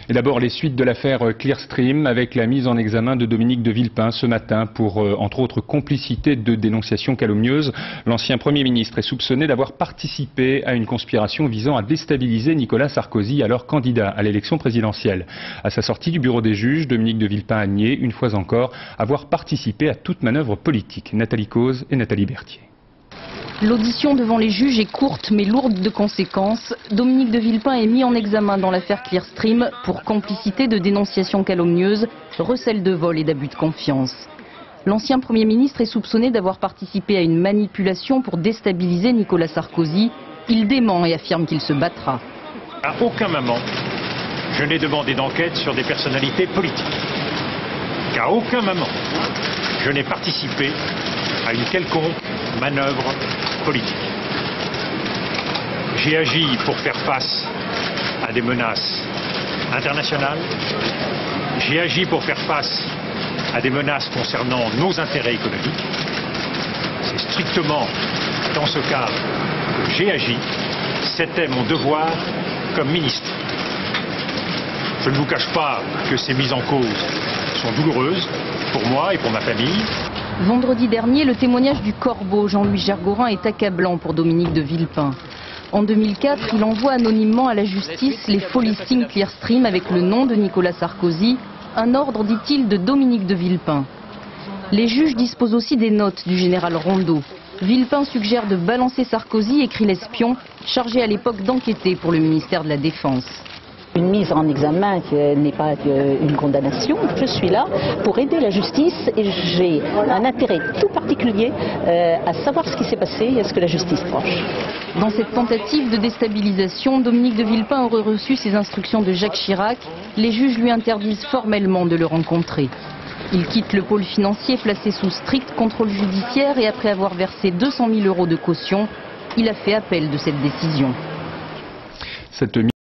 Et d'abord les suites de l'affaire Clearstream avec la mise en examen de Dominique de Villepin ce matin pour, entre autres, complicité de dénonciation calomnieuse. L'ancien Premier ministre est soupçonné d'avoir participé à une conspiration visant à déstabiliser Nicolas Sarkozy, alors candidat à l'élection présidentielle. À sa sortie du bureau des juges, Dominique de Villepin a nié, une fois encore, avoir participé à toute manœuvre politique. Nathalie Cause et Nathalie Berthier. L'audition devant les juges est courte mais lourde de conséquences. Dominique de Villepin est mis en examen dans l'affaire Clearstream pour complicité de dénonciation calomnieuse, recel de vol et d'abus de confiance. L'ancien Premier ministre est soupçonné d'avoir participé à une manipulation pour déstabiliser Nicolas Sarkozy. Il dément et affirme qu'il se battra. À aucun moment, je n'ai demandé d'enquête sur des personnalités politiques. Qu'à aucun moment, je n'ai participé à une quelconque manœuvre politique. J'ai agi pour faire face à des menaces internationales. J'ai agi pour faire face à des menaces concernant nos intérêts économiques. C'est strictement dans ce cadre que j'ai agi. C'était mon devoir comme ministre. Je ne vous cache pas que ces mises en cause sont douloureuses pour moi et pour ma famille. Vendredi dernier, le témoignage du corbeau Jean-Louis Gergorin est accablant pour Dominique de Villepin. En 2004, il envoie anonymement à la justice les faux listings Clearstream avec le nom de Nicolas Sarkozy, un ordre, dit-il, de Dominique de Villepin. Les juges disposent aussi des notes du général Rondeau. Villepin suggère de balancer Sarkozy, écrit l'espion, chargé à l'époque d'enquêter pour le ministère de la Défense. Une mise en examen n'est pas une condamnation. Je suis là pour aider la justice et j'ai un intérêt tout particulier à savoir ce qui s'est passé et à ce que la justice tranche. Dans cette tentative de déstabilisation, Dominique de Villepin aurait reçu ses instructions de Jacques Chirac. Les juges lui interdisent formellement de le rencontrer. Il quitte le pôle financier placé sous strict contrôle judiciaire et après avoir versé 200 000 € de caution, il a fait appel de cette décision.